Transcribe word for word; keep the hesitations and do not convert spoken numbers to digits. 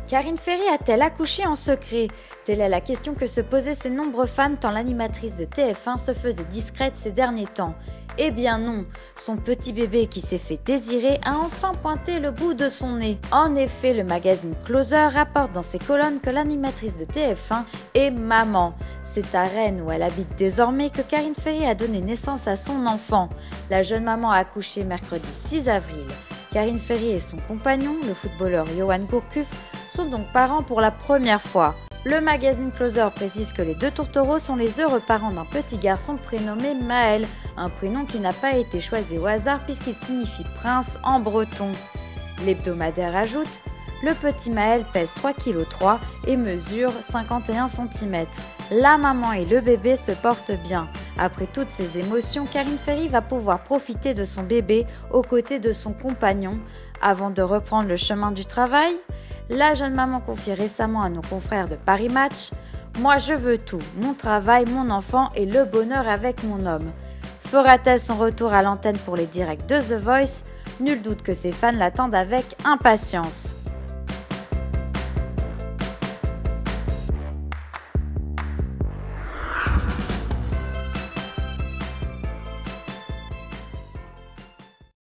Karine Ferry a-t-elle accouché en secret? Telle est la question que se posaient ses nombreux fans tant l'animatrice de T F un se faisait discrète ces derniers temps. Eh bien non, son petit bébé qui s'est fait désirer a enfin pointé le bout de son nez. En effet, le magazine Closer rapporte dans ses colonnes que l'animatrice de T F un est maman. C'est à Rennes, où elle habite désormais, que Karine Ferry a donné naissance à son enfant. La jeune maman a accouché mercredi six avril. Karine Ferry et son compagnon, le footballeur Yoann Gourcuff, sont donc parents pour la première fois. Le magazine Closer précise que les deux tourtereaux sont les heureux parents d'un petit garçon prénommé Maël, un prénom qui n'a pas été choisi au hasard puisqu'il signifie prince en breton. L'hebdomadaire ajoute « Le petit Maël pèse trois virgule trois kilos et mesure cinquante et un centimètres. La maman et le bébé se portent bien. Après toutes ces émotions, Karine Ferry va pouvoir profiter de son bébé aux côtés de son compagnon avant de reprendre le chemin du travail. La jeune maman confie récemment à nos confrères de Paris Match « Moi je veux tout, mon travail, mon enfant et le bonheur avec mon homme ». Fera-t-elle son retour à l'antenne pour les directs de The Voice? Nul doute que ses fans l'attendent avec impatience.